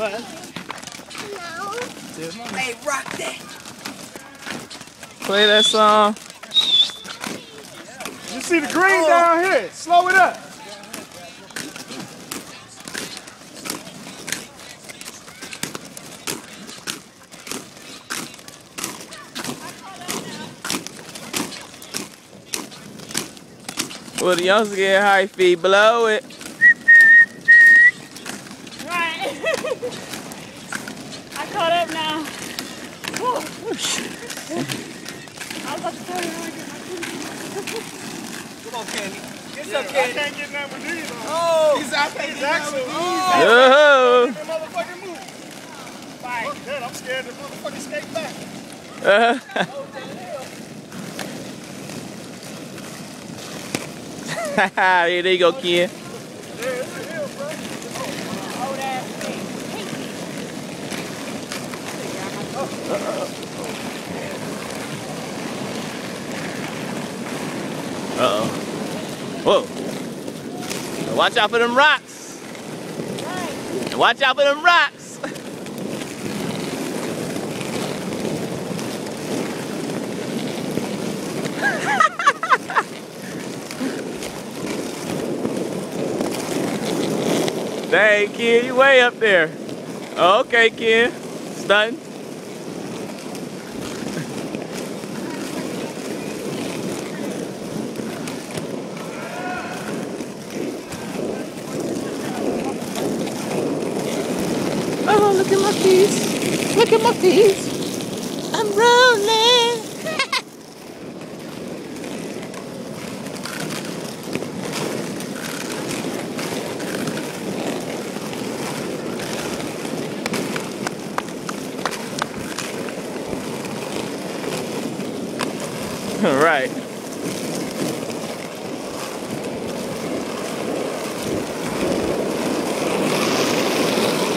Hey, rock that. Play that song. You see the green down here. Slow it up. Well, the youngsters get high feet, blow it. Right. I caught up now. Woo. I was about to tell you how I get my food. Come on, Candy. Get some, I Candy. can't get nothing with these on. Oh! He's actually. Oh. The motherfucking move. Like, dude, I'm scared to motherfucking skate back. Here you go, Ken. Old ass thing. Uh-oh. Whoa. Watch out for them rocks. Watch out for them rocks. Dang, Ken, you way up there. Okay, Ken. Stunting. Oh, look at my feet. Look at my feet. I'm rolling. Right.